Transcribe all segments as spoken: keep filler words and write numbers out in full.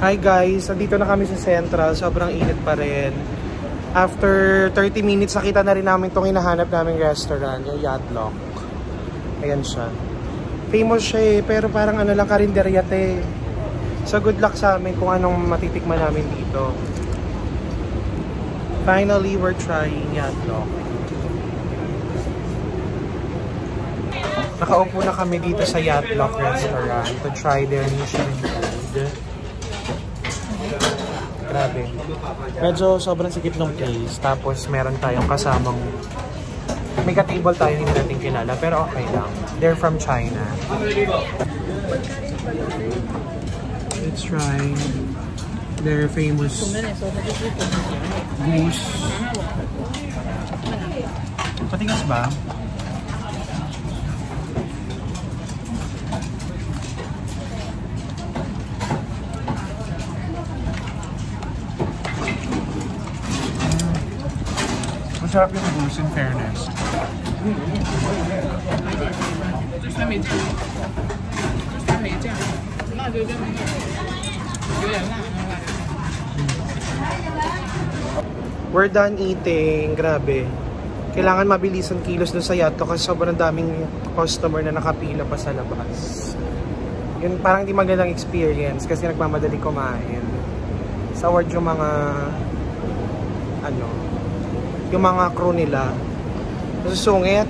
Hi guys, nandito na kami sa Central. Sobrang init pa rin. After thirty minutes, nakita na rin namin itong hinahanap naming restaurant, yung Yatlock. Ayan siya. Famous siya eh, pero parang ano lang, karinderya te. So good luck sa amin kung anong matitikman namin dito. Finally, we're trying Yatlock. Nakaupo na kami dito sa Yatlock restaurant to try their Michelin food. Grabe. Medyo sobrang sikip ng place. Tapos meron tayong kasamang may ka-table tayo hindi natin kilala. Pero okay lang. They're from China. Let's try their famous goose. Patigas ba? Masarap yung goose in fairness. We're done eating. Grabe. Kailangan mabilisan kilos doon sa Yatlock kasi sobrang daming customer na nakapila pa sa labas. Yun parang di magandang experience kasi nagmamadali kumain. Sa award yung mga ano yung mga crew nila. Susungit.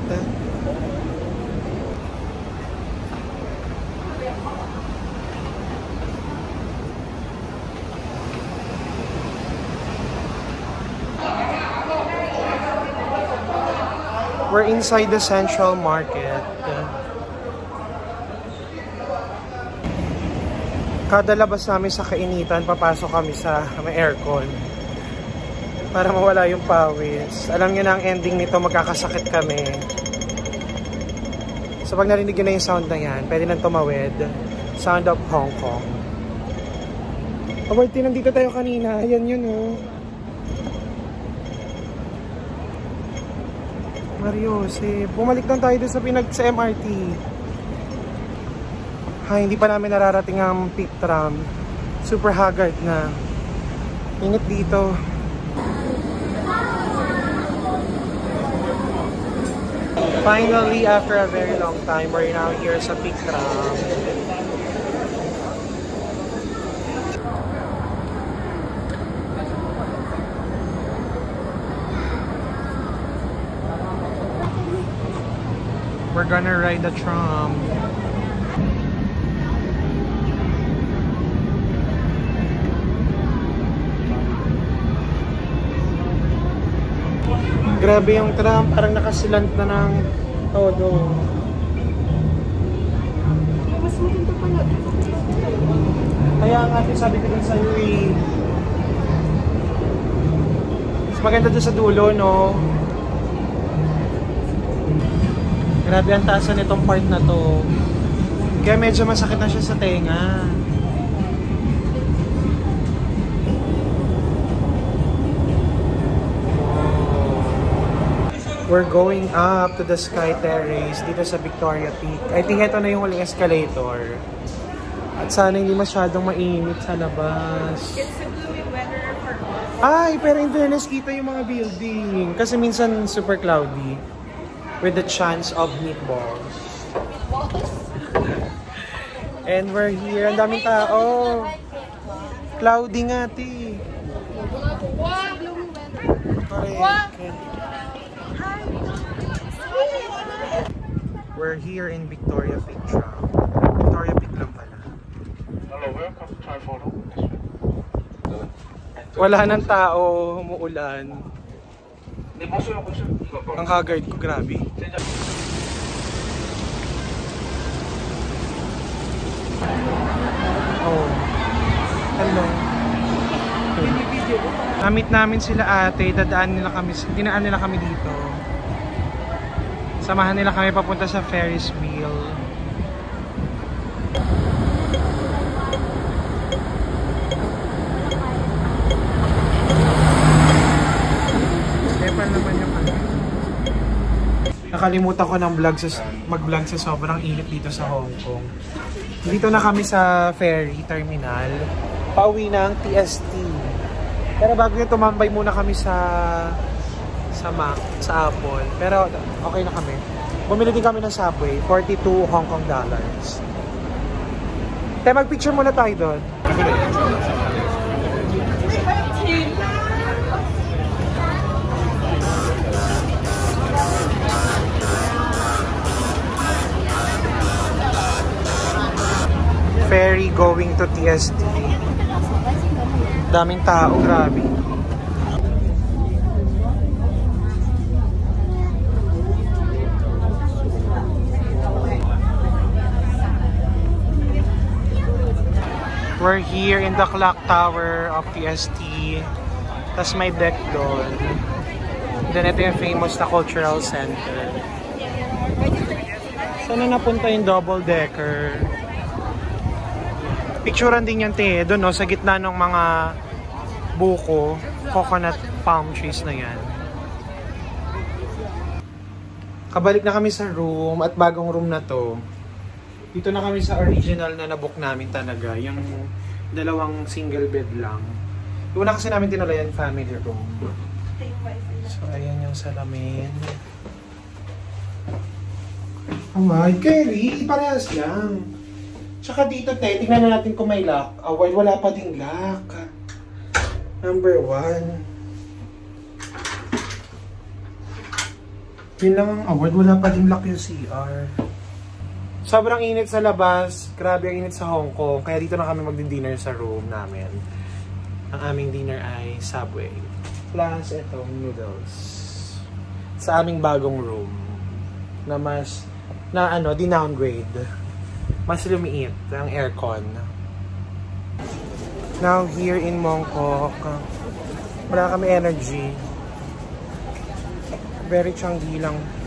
We're inside the Central Market. Kada labas namin sa kainitan, papasok kami sa may aircon. Para mawala yung pawis. Alam nyo na ang ending nito, magkakasakit kami. So pag narinig nyo na yung sound na yan, pwede nang tumawid. Sound of Hong Kong. Award, nandito tayo kanina. Ayan yun oh. Mario, si bumalik lang tayo doon sa pinag sa M R T. Ha, hindi pa namin nararating ang peak tram. Super haggard na. Init dito. Finally, after a very long time, we're now here sa peak tram. We're gonna ride the tram. Grabe yung tram, parang nakasilant na ng todo. Mas maganda pala. Kaya nga sabi ko din sa'yo eh. Mas maganda doon sa dulo, no? Grabe ang taasan nitong part na to. Kaya medyo masakit na siya sa tenga. We're going up to the Sky Terrace dito sa Victoria Peak. I think ito na yung huling escalator. At sana hindi masyadong mainit sa labas. It's a gloomy weather for us. Ay, pero in fairness, kita yung mga building. Kasi minsan super cloudy. With the chance of meatballs. Meatballs? And we're here. Ang daming tao. Cloudy nga, ti. Wow! Gloomy weather. Wow! We're here in Victoria Peak Tram. Victoria Peak lang pala. Hello, welcome to Thai Photo. Wala nang tao, umuulan. Ang haggard ko, grabe. Oh. Hello. Namit namin sila ate, dadaan nila kami, dinaan nila kami dito. Samahan nila kami papunta sa Ferris wheel. Stefan naman yung ano. Nakalimutan ko ng vlog sa, mag-vlog sa sobrang init dito sa Hong Kong. Dito na kami sa ferry terminal. Pauwi na ang T S T. Pero bago yun, tumambay muna kami sa sa Mac, sa Apple. Pero okay na kami. Bumili din kami ng Subway, forty-two Hong Kong dollars. Tayo mag-picture muna tayo doon. Ferry going to T S T. Daming tao, grabe. We're here in the clock tower of T S T. Tapos may deck doon. Then ito yung famous na cultural center. Saan na napunta yung double decker? Picturean din yan, te, doon, no, sa gitna ng mga buko, coconut palm trees na yan. Kabalik na kami sa room at bagong room na to. Dito na kami sa original na nabook namin talaga, yung dalawang single bed lang. Yung una kasi namin tinulayan family room. So, ayan yung salamin. Alright, Kerry, parehas lang. Tsaka dito, te, tignan na natin kung may lock. Award, wala pa ding lock. Number one. Yun lang ang award, wala pa ding lock yung C R. Sobrang init sa labas. Grabe ang init sa Hong Kong. Kaya dito na kami magdi-dinner sa room namin. Ang aming dinner ay Subway. Plus, itong noodles. Sa aming bagong room. Na mas, na ano, di-downgrade. Mas lumiit ang aircon. Now, here in Mongkok, wala kami energy. Very changi lang.